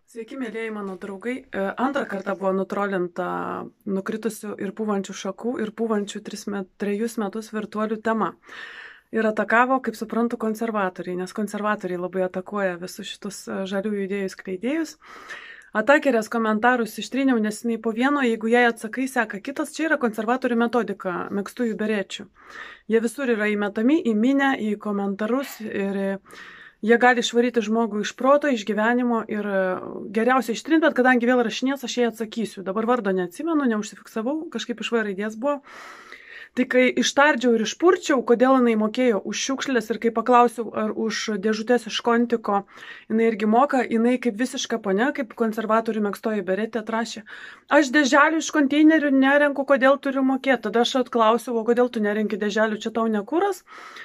Sveiki, mėlyjei mano draugai. Antrą kartą buvo nutrolinta nukritusių ir pūvančių šakų ir pūvančių 3 metus virtualių tema. Ir atakavo, kaip suprantu, konservatoriai, nes konservatoriai labai atakuoja visus šitus žaliųjų idėjų skleidėjus. Atakerės komentarus ištryniau, nes nei po vieno, jeigu jai atsakai, seka kitas, čia yra konservatorių metodika megztųjų berečių. Jie visur yra įmetami į minę, į komentarus ir jie gali išvaryti žmogų iš proto, iš gyvenimo ir geriausiai ištrinti, bet kadangi vėl rašinės, aš jai atsakysiu. Dabar vardo neatsimenu, neužsifiksavau, kažkaip iš V raidės buvo. Tai kai ištardžiau ir išpurčiau, kodėl jinai mokėjo už šiukšlės ir kai paklausiau, ar už dėžutės iš kontiko jinai irgi moka, jinai kaip visiška ponia, kaip konservatorių megztoji beretė atrašė. Aš dėželių iš konteinerių nerenku, kodėl turiu mokėti. Tada aš atklausiau, o kodėl tu nerenki dėželių, čia tau nekūras.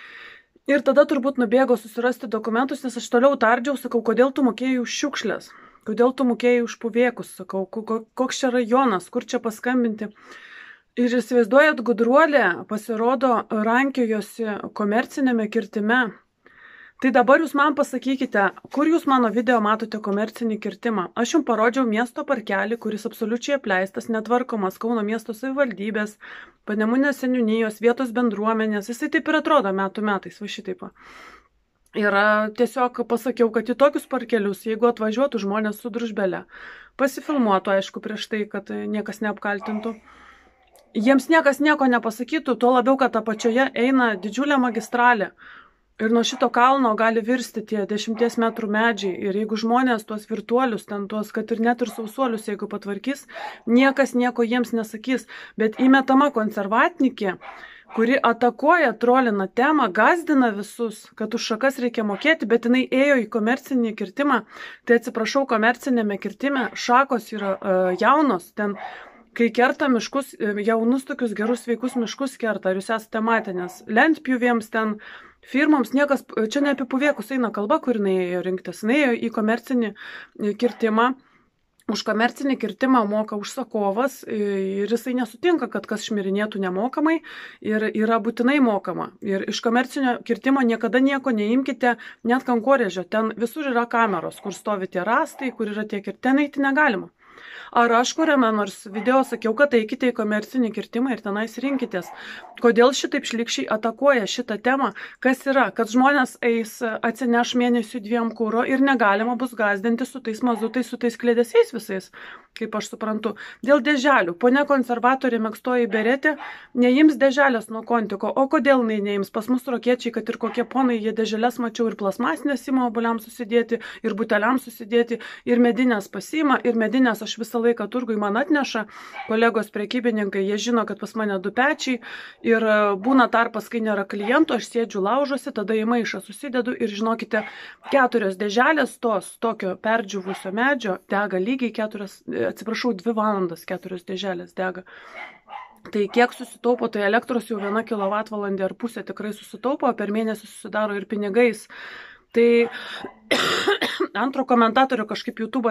Ir tada turbūt nubėgo susirasti dokumentus, nes aš toliau tardžiau, sakau, kodėl tu mokėjai už šiukšlės, kodėl tu mokėjai už puvėkus, sakau, koks čia rajonas, kur čia paskambinti. Ir įsivaizduojat, gudruolė pasirodo rankiojosi komercinėme kirtime. Tai dabar jūs man pasakykite, kur jūs mano video matote komercinį kirtimą. Aš jums parodžiau miesto parkelį, kuris absoliučiai apleistas, netvarkomas Kauno miesto savivaldybės, Panemunės seniūnijos, vietos bendruomenės. Jisai taip ir atrodo metų metais, va šitaip. Ir tiesiog pasakiau, kad į tokius parkelius, jeigu atvažiuotų žmonės su družbele, pasifilmuotų, aišku, prieš tai, kad niekas neapkaltintų. Jiems niekas nieko nepasakytų, tuo labiau, kad apačioje eina didžiulė magistralė. Ir nuo šito kalno gali virsti tie 10 metrų medžiai. Ir jeigu žmonės tuos virtuolius, ten tuos, kad ir net ir sausuolius, jeigu patvarkys, niekas nieko jiems nesakys. Bet įmetama konservatnikė, kuri atakuoja, trolina temą, gazdina visus, kad už šakas reikia mokėti, bet jinai ėjo į komercinį kirtimą. Tai atsiprašau, komercinėme kirtime šakos yra jaunos, ten kai kerta miškus, jaunus tokius gerus sveikus miškus kerta, ar jūs esate matę, nes lentpjuvėms ten firmoms niekas, čia ne apie puvėkus eina kalba, kur jinai ėjo rinktis, jinai ėjo į komercinį kirtimą, už komercinį kirtimą moka užsakovas ir jisai nesutinka, kad kas šmirinėtų nemokamai ir yra būtinai mokama. Ir iš komercinio kirtimo niekada nieko neimkite, net kankorėžio, ten visur yra kameros, kur stovi tie rastai, kur yra tiek ir ten eiti negalima. Ar aš kuriame nors video sakiau, kad eikite į komercinį kirtimą ir tenais rinkitės. Kodėl šitaip šlikščiai atakuoja šitą temą? Kas yra? Kad žmonės eis atsineš mėnesių 2 kuro ir negalima bus gazdinti su tais mazutais, su tais klėdesiais visais, kaip aš suprantu. Dėl dėželių. Ponia konservatorė megztoji beretė neims dėželės nuo kontiko. O kodėl neims? Pas mus rokiečiai, kad ir kokie ponai, jie dėželės mačiau ir plasmasinės ima obuoliams susidėti, ir buteliams susidėti, ir medinės pasiima, ir medinės aš visą laiką turgui man atneša, kolegos prekybininkai, jie žino, kad pas mane 2 pečiai ir būna tarpas, kai nėra klientų, aš sėdžiu laužuose, tada į maišą susidedu ir žinokite, 4 dėželės tos tokio perdžiūvusio medžio dega lygiai 2 valandas 4 dėželės dega. Tai kiek susitaupo, tai elektros jau 1 kWh ar pusė tikrai susitaupo, per mėnesį susidaro ir pinigais. Tai antro komentatorių kažkaip YouTube